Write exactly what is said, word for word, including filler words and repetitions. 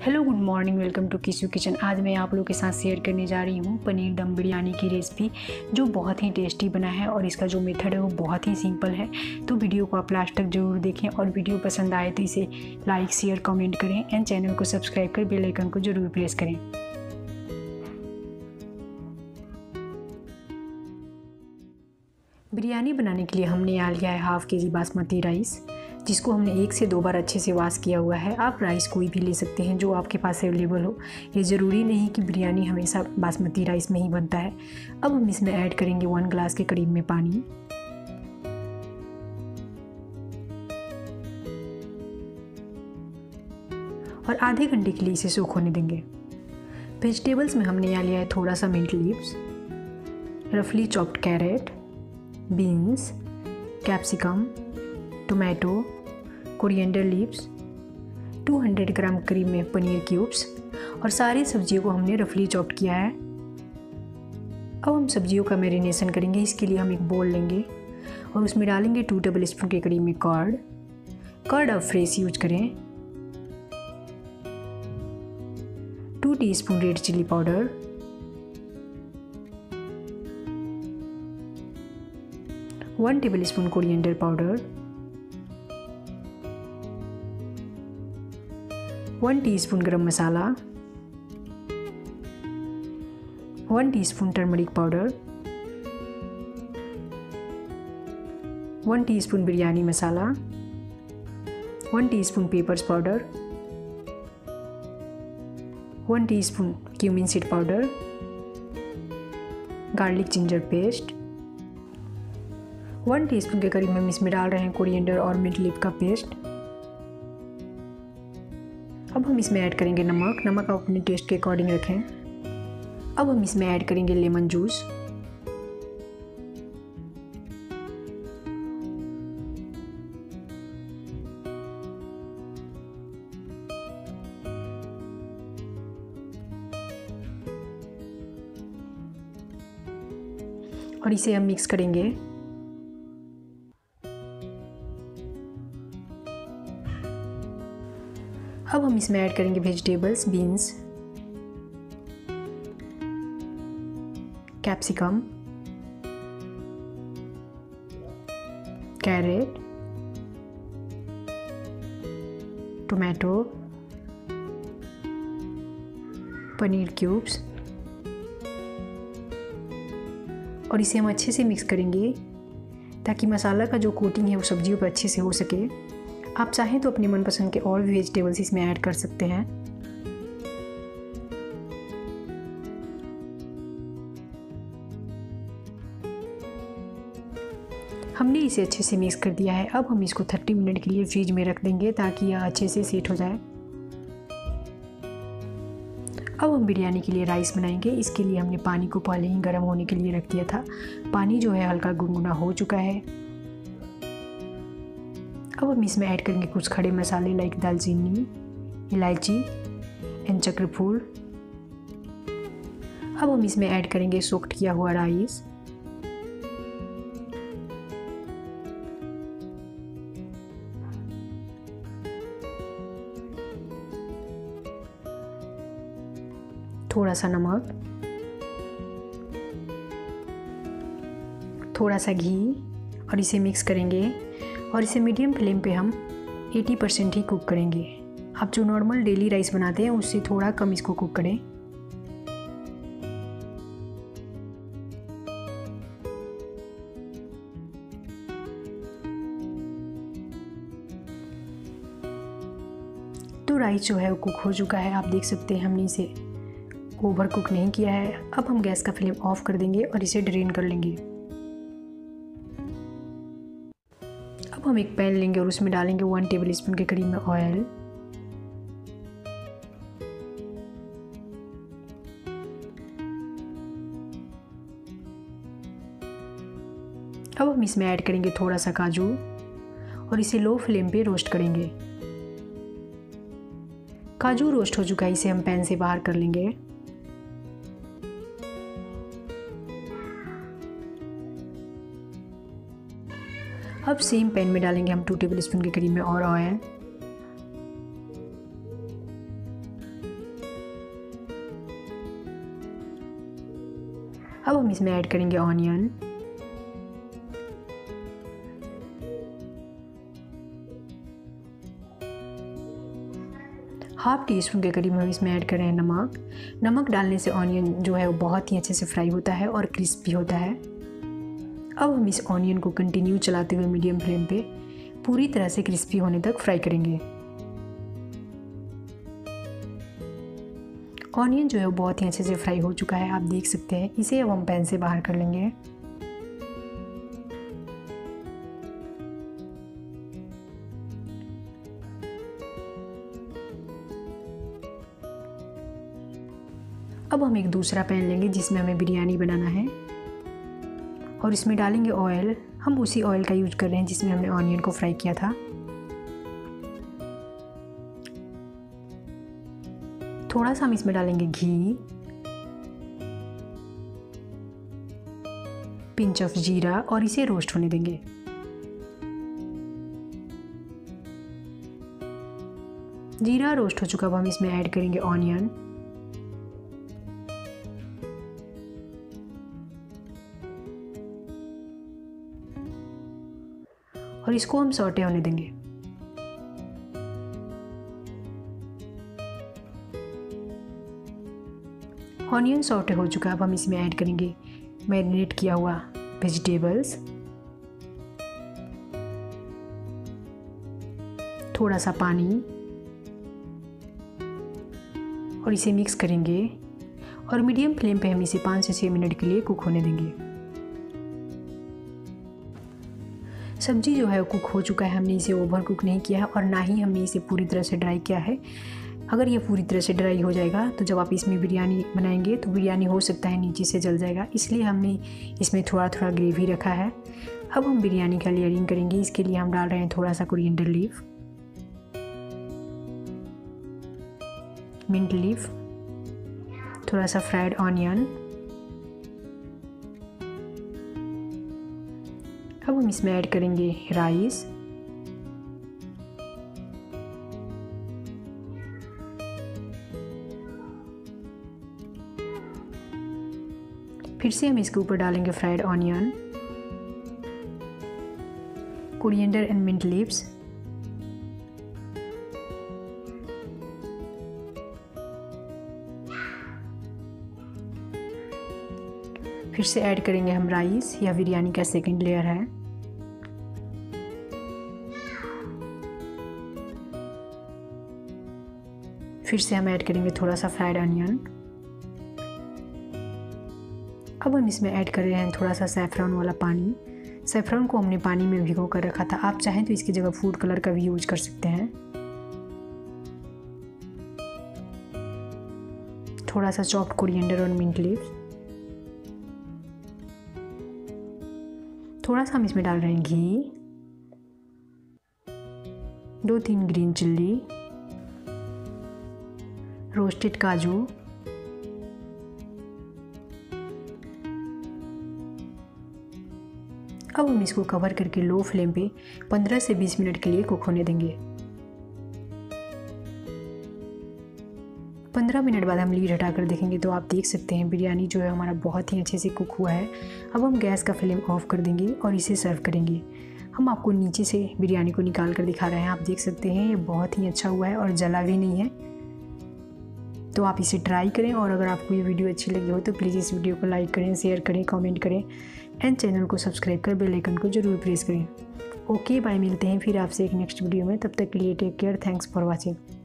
Hello good morning, welcome to Kisu kitchen. आज मैं आप लोगों के साथ शेयर करने जा रही हूँ पनीर दम बिरयानी की रेसिपी, जो बहुत ही टेस्टी बना है और इसका जो मेथड है वो बहुत ही सिंपल है। तो वीडियो को आप लास्ट तक ज़रूर देखें और वीडियो पसंद आए तो इसे लाइक शेयर कमेंट करें एंड चैनल को सब्सक्राइब कर बेल आइकन को ज़रूर प्रेस करें। बिरयानी बनाने के लिए हमने यहाँ लिया है हाफ़ के जी बासमती राइस, जिसको हमने एक से दो बार अच्छे से वॉश किया हुआ है। आप राइस कोई भी ले सकते हैं जो आपके पास अवेलेबल हो। ये ज़रूरी नहीं कि बिरयानी हमेशा बासमती राइस में ही बनता है। अब हम इसमें ऐड करेंगे वन ग्लास के करीब में पानी। और आधे घंटे के लिए इसे सूख होने देंगे। वेजिटेबल्स में हमने यहाँ लिया है थोड़ा सा मिंट लीव्स, रफली chopped carrot, beans, capsicum, tomato, coriander leaves, दो सौ ग्राम करीब में पनीर क्यूब्स और सारी सब्जियों को हमने रफली चॉप्ड किया है। अब हम सब्जियों का मैरिनेशन करेंगे। इसके लिए हम एक बोल लेंगे और उसमें डालेंगे टू टेबल स्पून के करीब में कर्ड। कर्ड आप फ्रेश यूज करें। Two teaspoon red chilli powder, one table spoon coriander powder, one teaspoon garam masala, one teaspoon turmeric powder, one teaspoon biryani masala, one teaspoon peppers powder, one teaspoon cumin seed powder, garlic ginger paste, one teaspoon के करीब हम इसमें डाल रहे हैं coriander और mint leaf का paste. अब हम इसमें ऐड करेंगे नमक। नमक आप अपने टेस्ट के अकॉर्डिंग रखें। अब हम इसमें ऐड करेंगे लेमन जूस। और इसे हम मिक्स करेंगे। अब हम इसमें ऐड करेंगे vegetables, beans, capsicum, carrot, tomato, paneer cubes और इसे हम अच्छे से मिक्स करेंगे ताकि मसाला का जो कोटिंग है वो सब्जियों पर अच्छे से हो सके। आप चाहें तो अपनी मनपसंद के और भी वेजिटेबल्स इसमें ऐड कर सकते हैं। हमने इसे अच्छे से मिक्स कर दिया है। अब हम इसको तीस मिनट के लिए फ्रिज में रख देंगे ताकि यह अच्छे से सेट हो जाए। अब हम बिरयानी के लिए राइस बनाएंगे। इसके लिए हमने पानी को पहले ही गर्म होने के लिए रख दिया था। पानी जो है हल्का गुनगुना हो चुका है। अब हम इसमें ऐड करेंगे कुछ खड़े मसाले लाइक दालचीनी, इलायची एंड चक्रफूल। अब हम इसमें ऐड करेंगे सोक्ड किया हुआ राइस। थोड़ा सा नमक, थोड़ा सा घी और इसे मिक्स करेंगे और इसे मीडियम फ्लेम पे हम अस्सी परसेंट ही कुक करेंगे। आप जो नॉर्मल डेली राइस बनाते हैं उससे थोड़ा कम इसको कुक करें। तो राइस जो है वो कुक हो चुका है। आप देख सकते हैं हमने इसे ओवर कुक नहीं किया है। अब हम गैस का फ्लेम ऑफ कर देंगे और इसे ड्रेन कर लेंगे। अब हम एक पैन लेंगे और उसमें डालेंगे वन टेबल स्पून के करीब में ऑयल। अब हम इसमें ऐड करेंगे थोड़ा सा काजू और इसे लो फ्लेम पे रोस्ट करेंगे। काजू रोस्ट हो चुका है, इसे हम पैन से बाहर कर लेंगे। अब सेम पैन में डालेंगे हम टू टेबल स्पून के करीब में और ऑयल। अब हम इसमें ऐड करेंगे ऑनियन, हाफ टी स्पून के करीब हम इसमें ऐड कर रहे हैं नमक। नमक डालने से ऑनियन जो है वो बहुत ही अच्छे से फ्राई होता है और क्रिस्पी होता है। अब हम इस ऑनियन को कंटिन्यू चलाते हुए मीडियम फ्लेम पे पूरी तरह से क्रिस्पी होने तक फ्राई करेंगे। ऑनियन जो है वो बहुत ही अच्छे से फ्राई हो चुका है, आप देख सकते हैं। इसे अब हम पैन से बाहर कर लेंगे। अब हम एक दूसरा पैन लेंगे जिसमें हमें बिरयानी बनाना है और इसमें डालेंगे ऑयल। हम उसी ऑयल का यूज कर रहे हैं जिसमें हमने ऑनियन को फ्राई किया था। थोड़ा सा हम इसमें डालेंगे घी, पिंच ऑफ जीरा और इसे रोस्ट होने देंगे। जीरा रोस्ट हो चुका, अब हम इसमें ऐड करेंगे ऑनियन। और इसको हम सौटे होने देंगे। ऑनियन सौटे हो चुका है, अब हम इसमें ऐड करेंगे मैरिनेट किया हुआ वेजिटेबल्स, थोड़ा सा पानी और इसे मिक्स करेंगे और मीडियम फ्लेम पे हम इसे पाँच से छः मिनट के लिए कुक होने देंगे। सब्जी जो है वो कुक हो चुका है, हमने इसे ओवर कुक नहीं किया है और ना ही हमने इसे पूरी तरह से ड्राई किया है। अगर ये पूरी तरह से ड्राई हो जाएगा तो जब आप इसमें बिरयानी बनाएंगे तो बिरयानी हो सकता है नीचे से जल जाएगा, इसलिए हमने इसमें थोड़ा थोड़ा ग्रेवी रखा है। अब हम बिरयानी का लेयरिंग करेंगे। इसके लिए हम डाल रहे हैं थोड़ा सा कोरिएंडर लीफ, मिंट लीफ, थोड़ा सा फ्राइड ऑनियन। अब हम इसमें ऐड करेंगे राइस, फिर से हम इसके ऊपर डालेंगे fried onion, coriander and mint leaves, फिर से ऐड करेंगे हम राइस, या बिरयानी का सेकंड लेयर है। फिर से हम ऐड करेंगे थोड़ा सा फ्राइड अनियन। अब हम इसमें ऐड कर रहे हैं थोड़ा सा सैफरन वाला पानी। सैफरन को हमने पानी में भिगो कर रखा था, आप चाहें तो इसकी जगह फूड कलर का भी यूज कर सकते हैं। थोड़ा सा चॉप्ड कोरिएंडर और मिंट लीव्स, थोड़ा सा हम इसमें डाल रहे हैं घी, दो तीन ग्रीन चिल्ली, रोस्टेड काजू, अब हम इसको कवर करके लो फ्लेम पे पंद्रह से बीस मिनट के लिए कुक होने देंगे। पंद्रह मिनट बाद हम लीड हटाकर देखेंगे तो आप देख सकते हैं बिरयानी जो है हमारा बहुत ही अच्छे से कुक हुआ है। अब हम गैस का फ्लेम ऑफ कर देंगे और इसे सर्व करेंगे। हम आपको नीचे से बिरयानी को निकाल कर दिखा रहे हैं, आप देख सकते हैं ये बहुत ही अच्छा हुआ है और जला भी नहीं है। तो आप इसे ट्राई करें, और अगर आपको ये वीडियो अच्छी लगी हो तो प्लीज़ इस वीडियो को लाइक करें, शेयर करें, कमेंट करें एंड चैनल को सब्सक्राइब कर बेल आइकन को जरूर प्रेस करें। ओके बाय, मिलते हैं फिर आपसे एक नेक्स्ट वीडियो में। तब तक के लिए take care, thanks for watching.